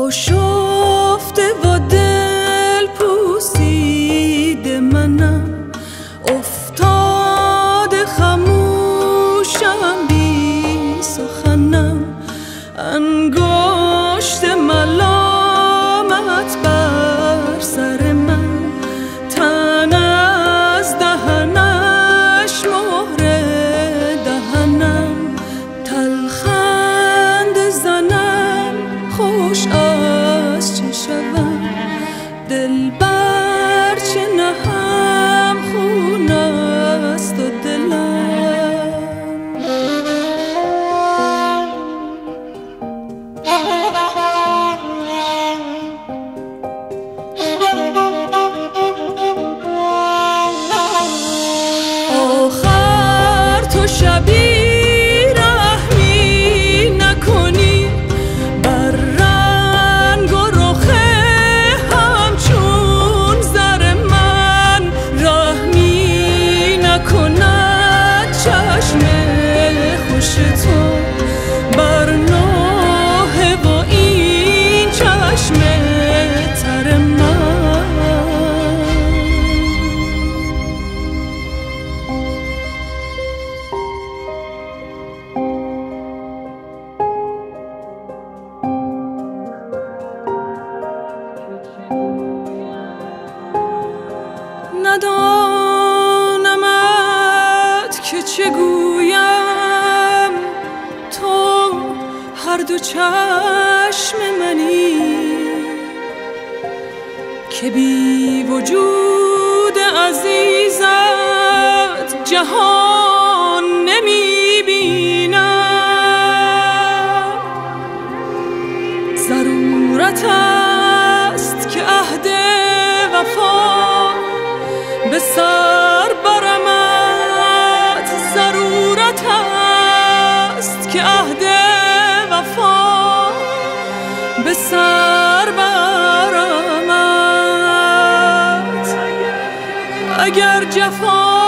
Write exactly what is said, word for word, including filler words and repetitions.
آشفته و دل پوسیده منم، افتاده خموشم بی سخنم، انگشت ملامت بر سر من، تن از دهنش مهر دهنم، تلخند زنم خوش از چه شوم، دل بر چه نهم خون است و دلم. آخر تو شبی چشم خوش تو بر نوحه و این چشم تر من. ندانمت که چه گویم، تو هر دو چشم منی که بی وجود عزیزت جهان نمی بینم. ضرورت است که عهد وفا به سر برمت، ضرورت است که عهد وفا به سر برمت، اگر جفا